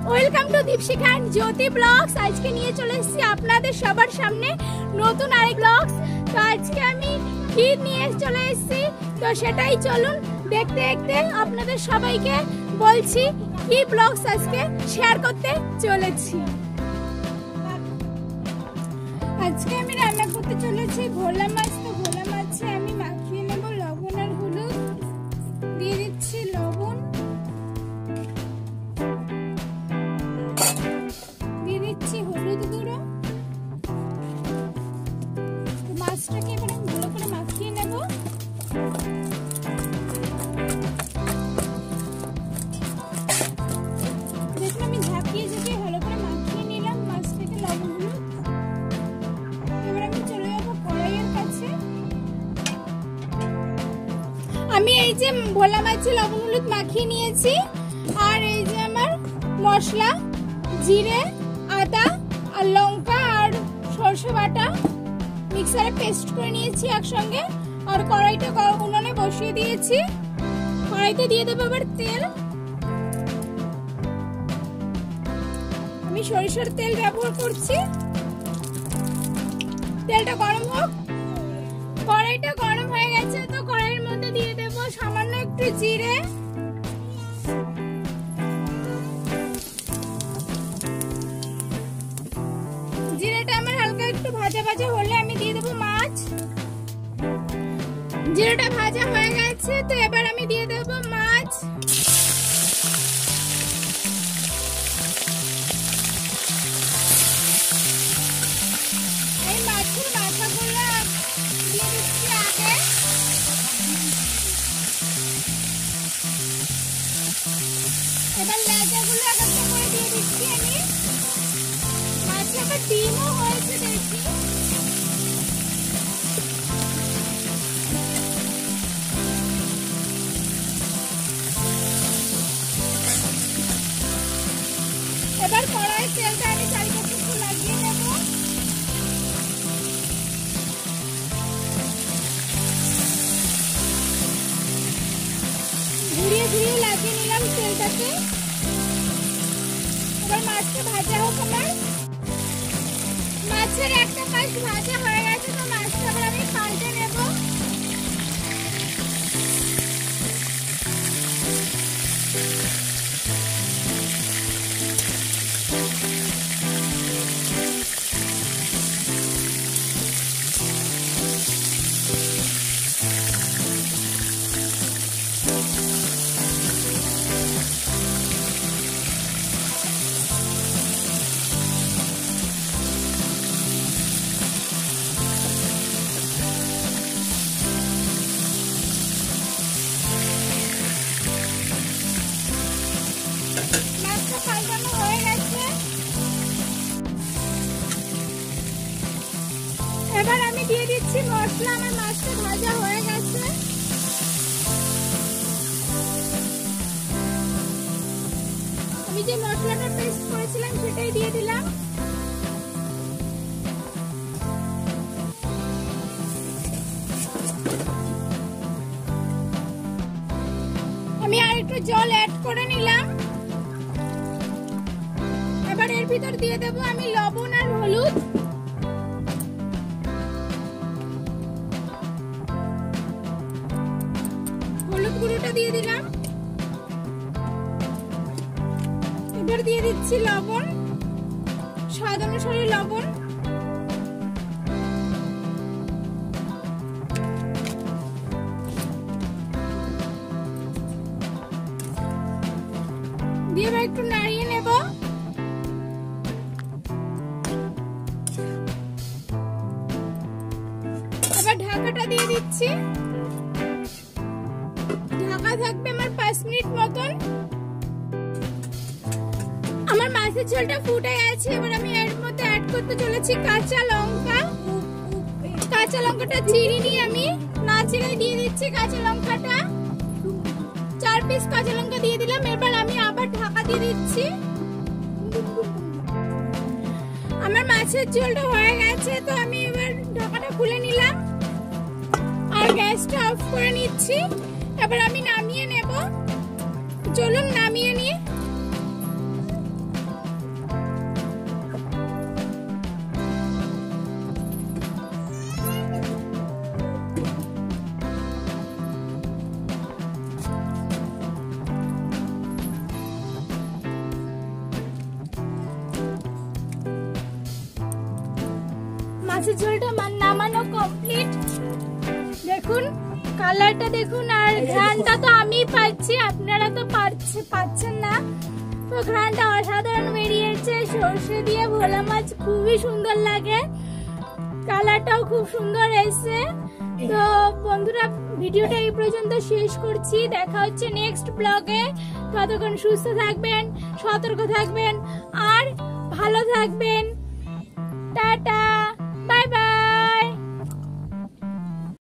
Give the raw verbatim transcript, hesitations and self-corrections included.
Welcome to Dipshikha and Jyoti blogs. আজকে নিয়ে চলে এসেছি আপনাদের সবার সামনে নতুন আরেক ব্লগস। তো আজকে আমি কি নিয়ে চলে এসেছি তো সেটাই চলুন দেখতে দেখতে আপনাদের সবাইকে বলছি কি ব্লগস আজকে শেয়ার করতে চলেছি। আজকে আমি রান্না করতে চলেছি ভোলা মাছ। তো ভোলা মাছে আমি মাখিয়ে নেব লবণ আর হলুদ। দিয়ে দিচ্ছি লবণ, দিয়ে দিচ্ছি হলুদ গুঁড়ো। মাছটাকে এবার আমি ভালো করে মাখিয়ে নেব। দেখুন আমি ঝাঁকিয়ে ঝাঁকিয়ে ভালো করে মাখিয়ে নিলাম মাছটাকে লবণ হলুদ। এবার আমি চলে যাবো কড়াইয়ের কাছে। আমি এই যে ভোলা মাছে লবণ হলুদ মাখিয়ে নিয়েছি, আর এই যে আমার মশলা জিরে আদা আর লঙ্কা আর সরষে বাটা মিক্সারে পেস্ট করে নিয়েছি একসঙ্গে। আর কড়াইটা উনুনে বসিয়ে দিয়েছি। কড়াইতে দিয়ে দেবো আবার তেল। আমি সরিষার তেল ব্যবহার করছি। তেলটা গরম হোক। কড়াইটা গরম হয়ে গেছে, তো কড়াইয়ের মধ্যে দিয়ে দেবো সামান্য একটু জিরে, জিরেটা আমার হালকা একটু ভাজা ভাজা হলে আমি দিয়ে দেবো মাছ। জিরেটা ভাজা হয়ে গেছে, তো এবার আমি দিয়ে দেবো মাছ। এই মাছের মাথাগুলো দিয়ে দিচ্ছি আগে। এবার লেজাগুলো এক একটা করে দিয়ে দিচ্ছি আমি। মাছে আবার ডিমও হয়েছে দেখি। এবার কড়াইয়ের তেলটা আমি চারিপাশে একটু লাগিয়ে নেব। ঘুরিয়ে ঘুরিয়ে লাগিয়ে নিলাম তেলটাকে। এবার মাছটা ভাজা হোক আমার। মাছের একটা পাশ ভাজা হয়ে গেছে, তো মাছটা আবার আমি পাল্টে নেব। এবার আমি দিয়ে দিচ্ছি মশলা। আমার মাছটা ভাজা হয়ে গেছে। আমি যে মশলাটা পেস্ট করেছিলাম সেটাই দিয়ে দিলাম। আমি আর একটু জল অ্যাড করে নিলাম। এবার এর ভিতর দিয়ে দেবো আমি লবণ আর হলুদ। হলুদ গুঁড়োটা দিয়ে দিলাম। এবার দিয়ে দিচ্ছি লবণ, স্বাদ অনুসারে লবণ। দিয়ে এবার একটু নাড়িয়ে নেব। এবার ঢাকাটা দিয়ে দিচ্ছি। ঢাকা থাকবে আমার পাঁচ মিনিট মতন। আমার মাছের ঝোলটা ফুটে গেছে। এবার আমি এর মধ্যে অ্যাড করতে চলেছি কাঁচা লঙ্কা। কাঁচা লঙ্কাটা চিড়িনি, আমি না চিড়ে দিয়ে দিচ্ছি কাঁচা লঙ্কাটা। চার পিস কাঁচা লঙ্কা দিয়ে দিলাম। এবার আমি আবার ঢাকা দিয়ে দিচ্ছি। আমার মাছের ঝোলটা হয়ে গেছে, তো আমি এবার ঢাকাটা খুলে নিলাম আর গ্যাসটা অফ করে নিচ্ছি। এবার আমি নামিয়ে নেব। চলুন নামিয়ে নিই। মাছের ঝোলটা মান- নামানো কমপ্লিট। দেখুন কালারটা দেখুন, আর ঘ্রাণটা তো আমি পাচ্ছি, আপনারা তো পাচ্ছে পাচ্ছেন না। তো ঘ্রাণটা অসাধারণ বেরিয়েছে। সর্ষে দিয়ে ভোলা মাছ খুবই সুন্দর লাগে, কালারটাও খুব সুন্দর এসেছে। তো বন্ধুরা ভিডিওটা এই পর্যন্ত শেষ করছি, দেখা হচ্ছে নেক্সট ব্লগে। ততক্ষণ সুস্থ থাকবেন, সতর্ক থাকবেন আর ভালো থাকবেন। টাটা।